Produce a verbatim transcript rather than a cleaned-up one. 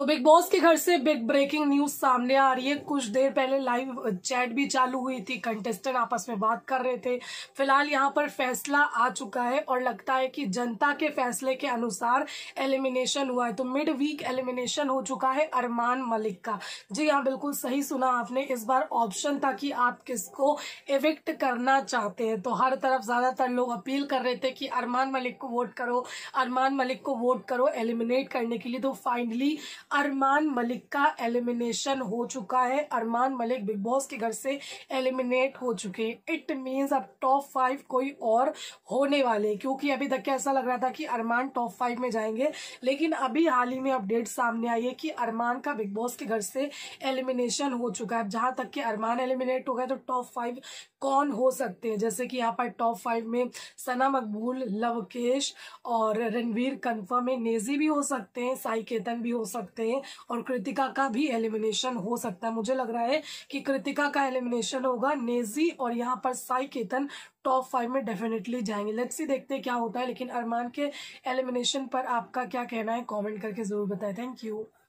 तो big boss के घर से बिग ब्रेकिंग न्यूज सामने आ रही है। कुछ देर पहले लाइव चैट भी चालू हुई थी, कंटेस्टेंट आपस में बात कर रहे थे। फिलहाल यहाँ पर फैसला आ चुका है और लगता है कि जनता के फैसले के अनुसार एलिमिनेशन हुआ है। तो मिड वीक एलिमिनेशन हो चुका है अरमान मलिक का। जी हाँ, बिल्कुल सही सुना आपने। इस बार ऑप्शन था कि आप किसको एविक्ट करना चाहते हैं। तो हर तरफ ज्यादातर लोग अपील कर रहे थे कि अरमान मलिक को वोट करो, अरमान मलिक को वोट करो एलिमिनेट करने के लिए। तो फाइनली अरमान मलिक का एलिमिनेशन हो चुका है। अरमान मलिक बिग बॉस के घर से एलिमिनेट हो चुके हैं। इट मींस अब टॉप फाइव कोई और होने वाले हैं, क्योंकि अभी तक ऐसा लग रहा था कि अरमान टॉप फाइव में जाएंगे, लेकिन अभी हाल ही में अपडेट सामने आई है कि अरमान का बिग बॉस के घर से एलिमिनेशन हो चुका है। जहां तक कि अरमान एलिमिनेट हो गए तो टॉप फाइव कौन हो सकते हैं, जैसे कि यहाँ पर टॉप फाइव में सना मकबूल, लवकेश और रणवीर कंफर्म है। नेजी भी हो सकते हैं, साई केतन भी हो सकते हैं और कृतिका का भी एलिमिनेशन हो सकता है। मुझे लग रहा है कि कृतिका का एलिमिनेशन होगा। नेजी और यहाँ पर साई केतन टॉप फाइव में डेफिनेटली जाएंगे। लेट्स सी, देखते हैं क्या होता है। लेकिन अरमान के एलिमिनेशन पर आपका क्या कहना है, कमेंट करके जरूर बताएं। Thank you.